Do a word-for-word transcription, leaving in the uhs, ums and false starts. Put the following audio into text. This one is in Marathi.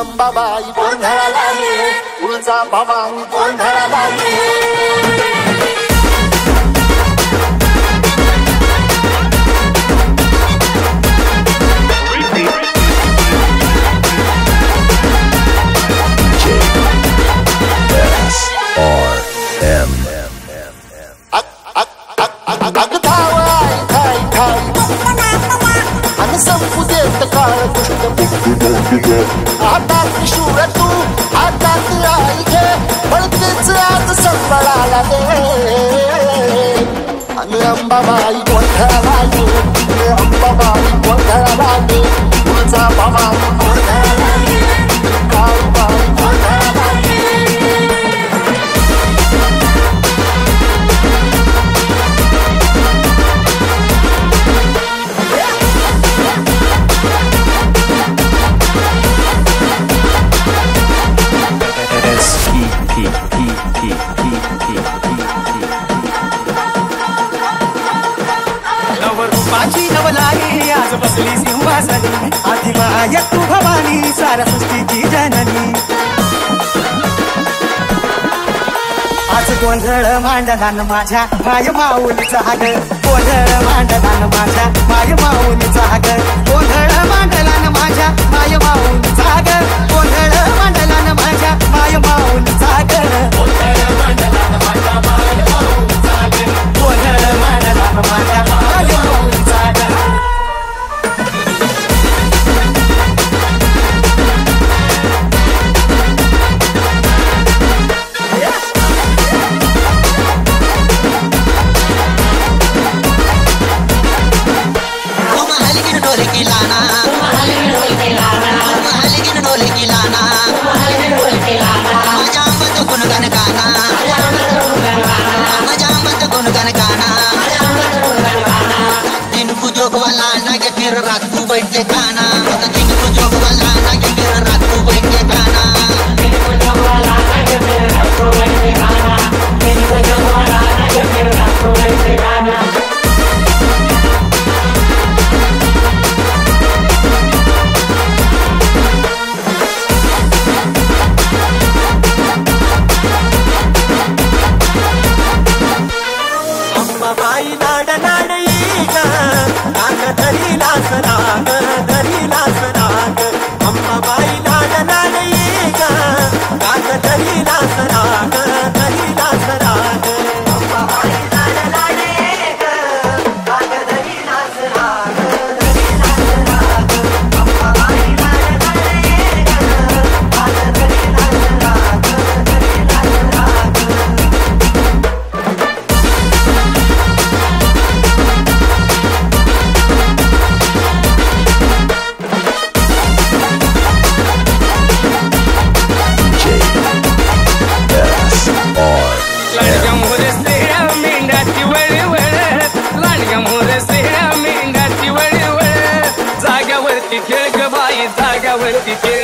अंबाबाई गोंधळाला ये, तुळजा भवानी गोंधळाला ये. आता त्रिशूळ तू हातात आई घे, पळतेच आज संबळाला दे. आणि अंबाबाई गोंधळाला ये, अंबाबाई गोंधळाला ये, तुळजा भवानी गोंधळाला ये, काळूबाई गोंधळाला ये. नवरूपाची नवलाली आज बसली सिंहासनी, आदिमाय तू भवानी साऱ्या सृष्टीची जननी. आज गोंधळ मांडला न माझ्या माय माऊलीचा ग, गोंधळ मांडला न माझ्या माय माऊलीचा ग, गोंधळ मांडला न माझ्या माय माऊलीचा ग, गोंधळ मांडला न माझ्या माय माऊलीचा ग, गोंधळ मांडला न माझ्या माय माऊलीचा ग, गोंधळ मांडला न माझ्या माय माऊलीचा ग. रात को बैठ के खाना, दिन को जोग वाला ना के फिर रात को बैठ के खाना, दिन को जोग वाला ना के फिर रात को बैठ के खाना, दिन को जोग वाला ना के फिर रात को बैठ के खाना. अंबाबाई लाड लाड ये ग, नाग धरी लास नाग धरी लास नाग. अंबाबाई लाड लाड ये ग, नाग धरी लास नाग धरी लास नाग. अंबाबाई लाड लाड ये ग, नाग धरी लास नाग धरी लास नाग. अंबाबाई लाड लाड ये ग, नाग धरी लास नाग धरी लास नाग. जाग्यावरती खेळ ग बाई, जाग्यावरती खेळ.